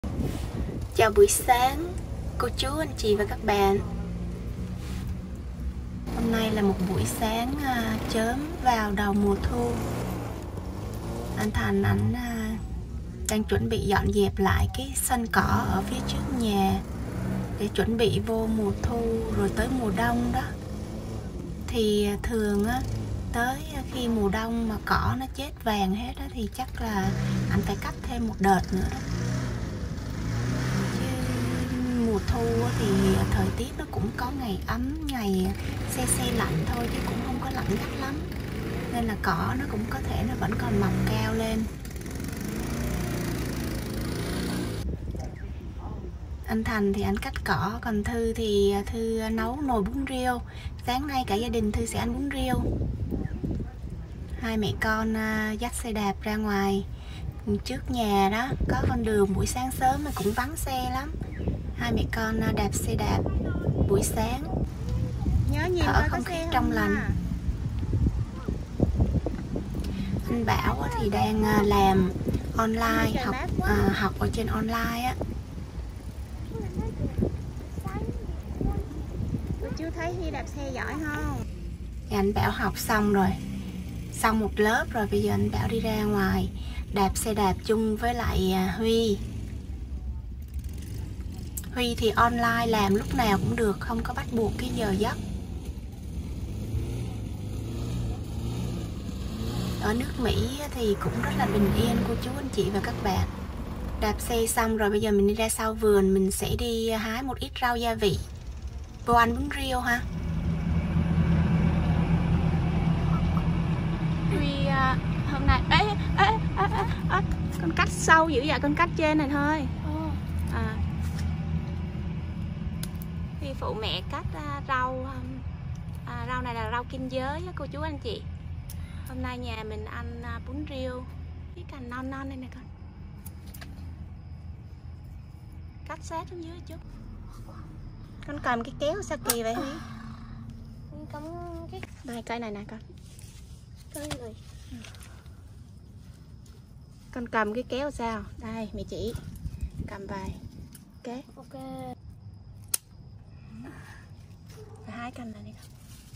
Chào buổi sáng cô chú, anh chị và các bạn. Hôm nay là một buổi sáng chớm vào đầu mùa thu. Anh Thành đang chuẩn bị dọn dẹp lại cái sân cỏ ở phía trước nhà để chuẩn bị vô mùa thu rồi tới mùa đông đó. Thì thường tới khi mùa đông mà cỏ nó chết vàng hết đó, thì chắc là anh phải cắt thêm một đợt nữa đó. Mùa thu thì thời tiết nó cũng có ngày ấm, ngày se se lạnh thôi chứ cũng không có lạnh gắt lắm, nên là cỏ nó cũng có thể nó vẫn còn mọc cao lên. Anh Thành thì anh cắt cỏ, còn Thư thì Thư nấu nồi bún riêu. Sáng nay cả gia đình Thư sẽ ăn bún riêu. Hai mẹ con dắt xe đạp ra ngoài trước nhà đó, có con đường buổi sáng sớm mà cũng vắng xe lắm. Hai mẹ con đạp xe đạp buổi sáng, thở không khí trong lành. Anh Bảo thì đang làm online, học ở trên online á. Chú thấy Huy đạp xe giỏi không? Thì anh Bảo học xong rồi, xong một lớp rồi, bây giờ anh Bảo đi ra ngoài đạp xe đạp chung với lại Huy. Huy thì online làm lúc nào cũng được, không có bắt buộc cái giờ giấc. Ở nước Mỹ thì cũng rất là bình yên cô chú anh chị và các bạn. Đạp xe xong rồi bây giờ mình đi ra sau vườn, mình sẽ đi hái một ít rau gia vị vô ăn bún riêu ha. Huy hôm nay con cắt sâu dữ vậy, con cắt trên này thôi. Huy phụ mẹ cắt rau. Rau này là rau kinh giới cô chú anh chị. Hôm nay nhà mình ăn bún riêu. Cái cành non non đây nè con. Cắt sát xuống dưới chút. Con cầm cái kéo sao kỳ vậy Huy? Con cầm cái đây, cây này nè con. Cây rồi. Con cầm cái kéo sao? Đây mẹ chỉ. Cầm vài. Ok. Ok. Hai cành này đi con.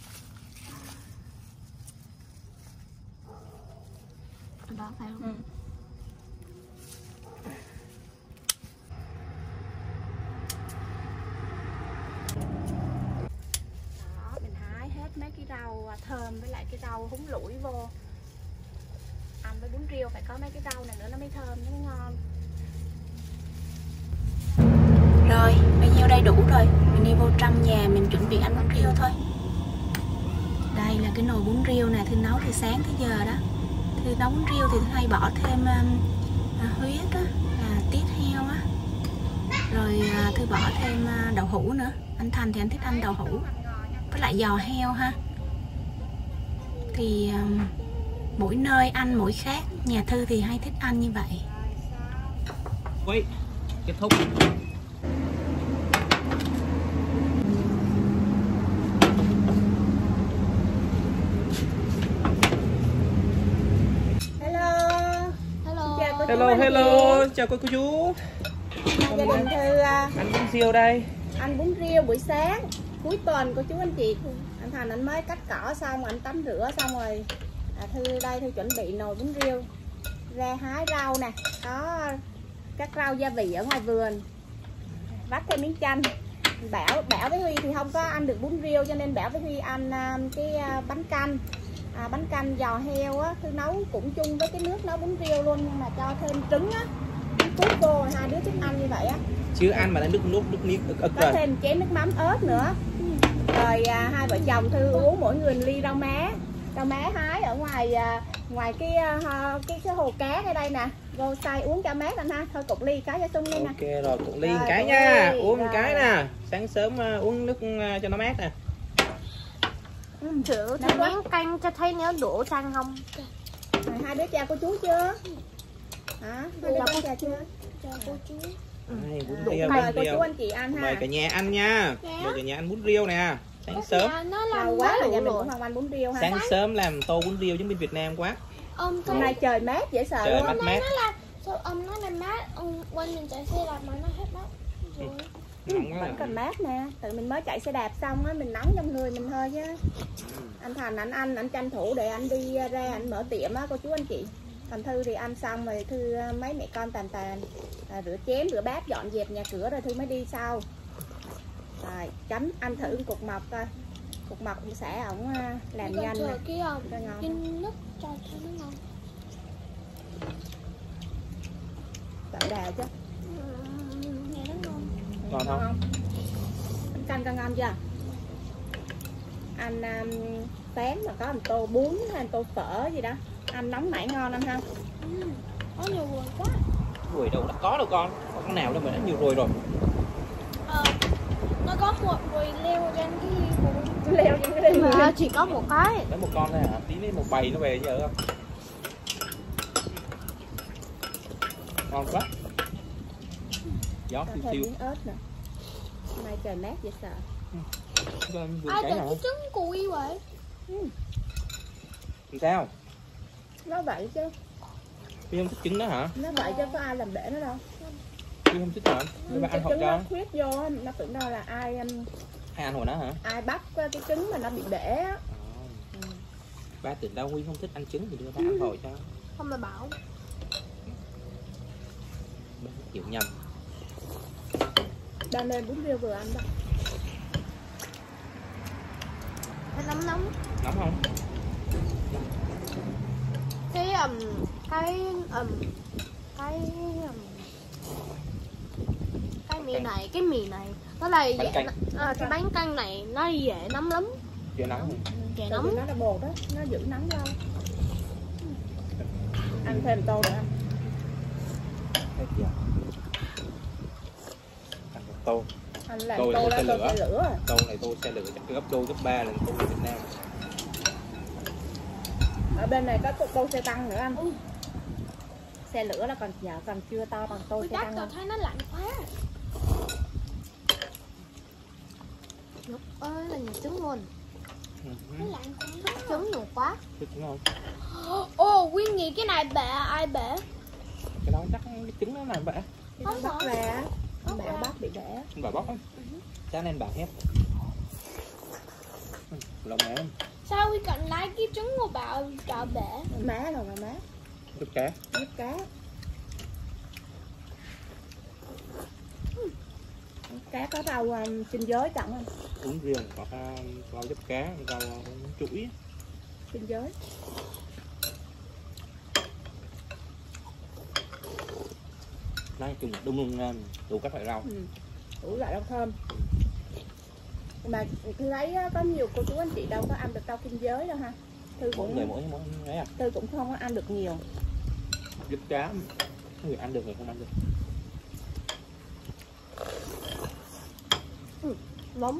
Đó phải không? Đó, mình hái hết mấy cái rau thơm với lại cái rau húng lủi vô. Ăn với bún riêu phải có mấy cái rau này nữa nó mới thơm, nó mới ngon. Rồi, bao nhiêu đây đủ rồi. Mình đi vô trong nhà mình chuẩn bị ăn bún riêu thôi. Đây là cái nồi bún riêu nè, Thư nấu từ sáng tới giờ đó. Thư nấu bún riêu thì Thư hay bỏ thêm huyết á, là tiết heo á. Rồi Thư bỏ thêm đậu hũ nữa. Anh Thành thì anh thích ăn đậu hũ với lại giò heo ha. Thì mỗi nơi ăn mỗi khác. Nhà Thư thì hay thích ăn như vậy. Quay, kết thúc. Hello, chào cô chú. Gia đình Thư Ăn bún riêu đây. ăn bún riêu buổi sáng cuối tuần cô chú anh chị. Anh Thành anh mới cắt cỏ xong, anh tắm rửa xong rồi. Thư đây Thư chuẩn bị nồi bún riêu. Ra hái rau nè, có các rau gia vị ở ngoài vườn. Vắt thêm miếng chanh. Bảo với Huy thì không có ăn được bún riêu, cho nên Bảo với Huy ăn cái bánh canh. Bánh canh giò heo á, Thư nấu cũng chung với cái nước nấu bún riêu luôn, nhưng mà cho thêm trứng á, cút vô, hai đứa thích ăn như vậy á. Chứ ăn mà nước miếng ực có thêm chén nước mắm ớt nữa. Rồi hai vợ chồng Thư uống mỗi người ly rau má hái ở ngoài cái hồ cá ở đây nè, vô xay uống cho mát anh ha. Thôi cục ly cái cho sung lên nè. Ok rồi, cục ly một cái nha, uống một cái nè, sáng sớm uống nước cho nó mát nè. Thử nếm canh cho thấy nếu đủ xanh không. Rồi, hai đứa chào cô chú chưa? Hả? Hai đứa con chào chưa? Chào cô chú. Đây, bún Đủ riêu, mời cô chú anh chị ăn ha. mời cả nhà ăn nha. Mời cả nhà ăn bún riêu nè. Sáng sớm. Lâu quá rồi nhà mình cũng không ăn bún riêu ha. Sáng sớm làm tô bún riêu giống bên Việt Nam quá. Hôm nay trời mát dễ sợ trời luôn. mát. ông nói là mát, ông quanh mình chạy xe đạp mà nó hết mát rồi. Nóng quá Vẫn à. còn mát nè, tự mình mới chạy xe đạp xong á, mình nóng trong người mình thôi chứ. Anh Thành anh tranh thủ để anh đi ra anh mở tiệm á cô chú anh chị. Còn Thư thì ăn xong rồi Thư mấy mẹ con tàn rửa chén rửa bát dọn dẹp nhà cửa rồi Thư mới đi sau. Rồi chấm ăn thử cục mọc coi. Cục mọc cũng sẽ ổng làm Còn nhanh chờ nè. cái Cho ngon. nước cho nó ngon. Đậm đà chứ. Nghe nó ngon. Ngon không? Bánh canh coi ngon chưa? Anh tém mà có một tô bún hay một tô phở gì đó. Ăn nóng nảy ngon anh ha. Có nhiều ruồi quá. Ruồi đâu đã có đâu con. Có con nào đâu mà đã nhiều ruồi rồi. Nó có một ruồi leo trên cái bụng. Leo trên cái đi Mà chỉ có một cái. Lấy một con thôi hả? Tí lấy một bầy nó về giờ không? Ngon quá. Gió thêm siêu siêu. miếng ớt nè. Mai trời mát vậy sợ. Ai để cái trứng cùi vậy? Làm sao? Nó vậy chứ. Phi không thích trứng đó hả? Nó vậy chứ có ai làm để nó đâu. Phi không thích hả? Để bà Cái ăn hộ trứng nó cho. khuyết vô á, nó tưởng đâu là ai Hay ăn hộ nó hả? ai bắt cái trứng mà nó bị để á. Ba tưởng đâu Huy không thích ăn trứng thì đưa ba ăn hộ cho. Không là bảo. Ba hiểu nhầm. Đang lên bún riêu vừa ăn đó. Nó nóng nóng. Nóng không? Cái cái mì này nó là Bánh canh. cái bánh canh này nó dễ nóng lắm. Chưa nóng không? Dễ Tại nóng. vì nó là bột đó, nó giữ nóng lâu. Ăn thêm tô nữa anh. Hết giờ. Ăn một tô. Anh làm Tô tô này đó tô tô xe xe lửa. Tô này tô xe lửa chắc gấp đôi gấp 3 lần tô ở Việt Nam. Ở bên này có tô xe tăng nữa anh. Xe lửa là còn chưa to bằng tô Tôi xe chắc tăng. tôi thấy nó lạnh quá. Nhục ơi là nhiều trứng luôn. Nó lạnh quá. Trứng nhiều quá. Thích trứng không? Ồ, Quyên nghĩ cái này bể ai bể? Cái đó chắc cái trứng nó làm bả. Cái nó Không bắt hả? ra, Bắt mẹ ra. bắt bị để. Bà bóc á. Chá nên bà hết. Lòng mẹ lắm. Sao Quyên cần lấy cái trứng của bà cho bể? Má rồi mà má, Chút cá. giúp cá. Cá có rau sinh giới trọng không? Uống riêng có rau giúp cá, rau chuỗi. Sinh giới. Nói chung là đúng đủ các loại rau. Đủ loại rau thơm. Mà Thư thấy có nhiều cô chú anh chị đâu có ăn được rau kinh giới đâu ha. Thư Mỗi cũng người mỗi ấy à. Thư cũng không có ăn được nhiều. Giúp cá. Người ăn được người không ăn được. Nóng.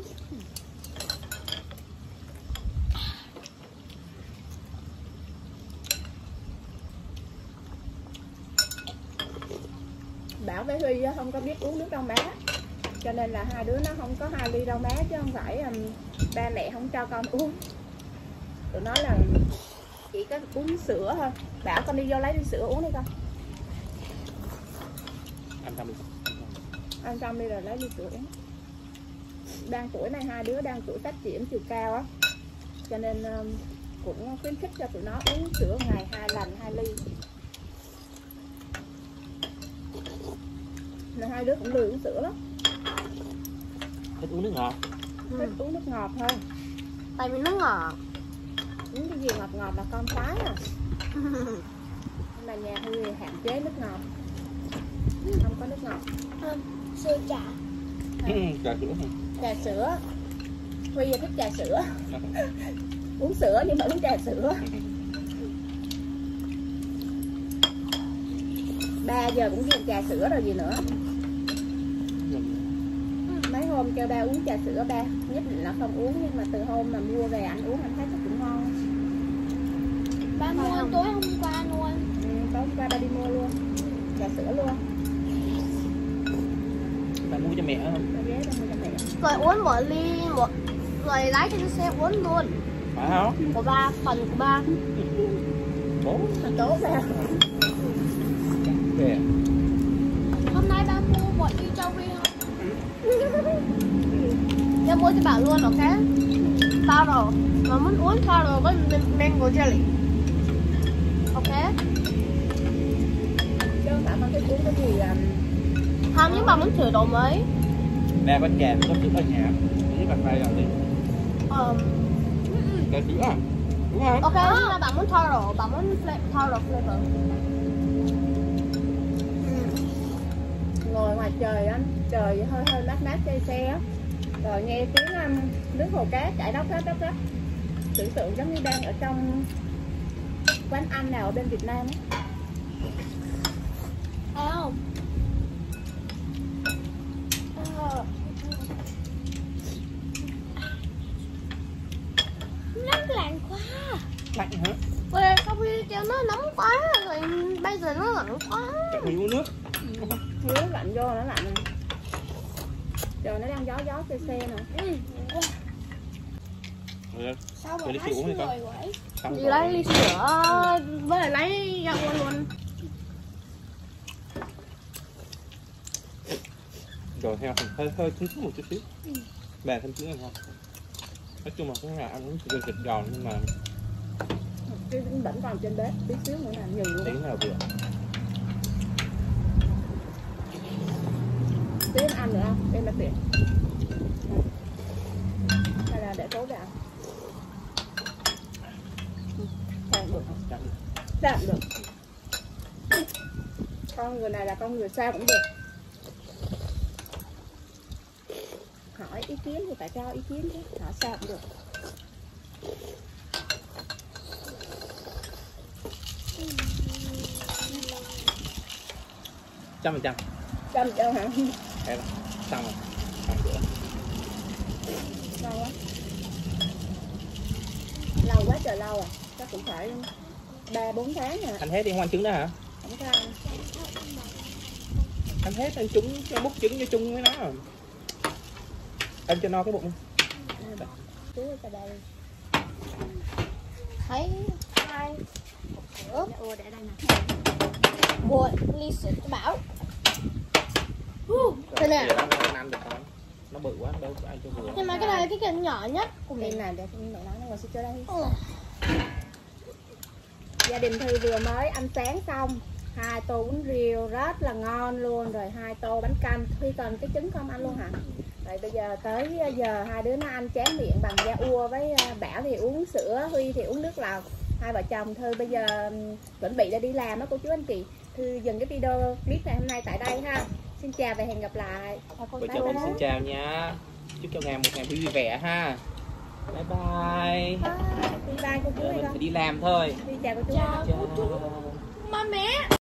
Bảo với Huy á, không có biết uống nước rau má, cho nên là hai đứa nó không có 2 ly rau má chứ không phải ba mẹ không cho con uống. Tụi nó là chỉ có uống sữa thôi. Bảo con đi vô lấy ly sữa uống đi con. Ăn xong đi. Ăn xong đi rồi lấy ly sữa uống. Đang tuổi này hai đứa đang tuổi phát triển chiều cao á, cho nên cũng khuyến khích cho tụi nó uống sữa ngày 2 lần 2 ly. Là hai đứa cũng lười uống sữa lắm, Thích uống nước ngọt. thích uống nước ngọt thôi. Tại vì nó ngọt. Uống cái gì ngọt ngọt là con khoái à. Nhưng mà nhà Huy hạn chế nước ngọt, không có nước ngọt. Sữa chả. Trà sữa hả? Trà sữa, Huy thích trà sữa. Uống sữa nhưng mà uống trà sữa. 3 giờ cũng dùng trà sữa rồi gì nữa. Mấy hôm kêu ba uống trà sữa, ba nhất định là không uống, nhưng mà từ hôm mà mua về anh uống anh thấy nó cũng ngon. Ba mua tối hôm qua luôn. Tối hôm qua ba đi mua luôn trà sữa luôn. Bạn mua cho mẹ không? Ba ghé ba mua cho mẹ. Rồi uống một ly, rồi lái trên xe uống luôn. Phải không? Của ba, phần của ba. Bố. Tốt ra. Kìa. Hôm nay ba mua bột đi cho Vi không? Em mua cho bảo luôn, ok? Taro. Mà muốn uống taro với mango jelly. Ok? Chứ không phải con thích uống cái gì Không, nhưng mà muốn thử đồ mới. Ba có trà, có sữa ở nhà. Với mặt đây là gì? Trà sữa à? Đúng không? Ok, nhưng mà bạn muốn taro, bạn muốn taro flavor. ngồi ngoài trời á, trời hơi hơi mát mát xe xe á, rồi nghe tiếng nước hồ cá chảy đóc đóc đóc đóc, tưởng tượng giống như đang ở trong quán ăn nào ở bên Việt Nam á. Thấy không? Nóng lạnh quá. Lạnh hả? Ôi, không đi cho nó nóng quá rồi bây giờ nó lạnh quá. Chắc mình uống nước. Nước lạnh vô nó lạnh, trời nó đang gió xe xe nè. Sao Rồi đi chị uống đi con. Xong Chị rồi. lấy ly sữa với lại lấy rau qua luôn. Rồi heo hơi hơi cứng một chút xíu. Bà thêm cứng không? Nói chung là cái nhà ăn cũng chỉ thịt giòn nhưng mà Cái vẫn còn trên bếp tí xíu nữa là nhiều luôn. tiếng nào vừa. Tí em ăn nữa không? Em là tiện. Hay là để tối vào? Sao được không? Sao được. Con người này là con người sao cũng được. Hỏi ý kiến thì phải cho ý kiến chứ, hỏi sao cũng được. Trăm phần trăm. Chăm cho hả? Hay là xong rồi. Xong bữa. Lâu quá. Lâu quá trời lâu à. Chắc cũng phải 3-4 tháng rồi. Anh hết đi không ăn trứng đó hả? Không có ăn. Anh hết anh trứng cho múc trứng cho chung với nó. Ăn cho no cái bụng. Chú cho đây. Thấy hai Ủa để đây nè. bột ly sữa cho Bảo. Thế nè. Nó ăn được không? Nó bự quá đâu có ăn cho vừa. Nhưng mà cái này là cái kiện nhỏ nhất của mình. Em này để mẹ nói nó ngồi xuống chỗ đây. Gia đình Thư vừa mới ăn sáng xong, 2 tô bún riêu rất là ngon luôn, rồi 2 tô bánh canh. Huy cần cái trứng không ăn luôn hả? Vậy bây giờ tới giờ hai đứa nó ăn chén miệng bằng da ua, với Bảo thì uống sữa, Huy thì uống nước lọc. Hai vợ chồng Thư bây giờ chuẩn bị để đi làm đó cô chú anh chị. Thư dừng cái video clip ngày hôm nay tại đây ha. Xin chào và hẹn gặp lại. Vợ chồng mình xin chào nha. Chúc cho ngày một ngày vui vẻ ha. Bye bye. Bye bye cô chú Giờ đi mình con. phải đi làm thôi. Đi chào cô chú. Chào Chào. cô chú. Mà mẹ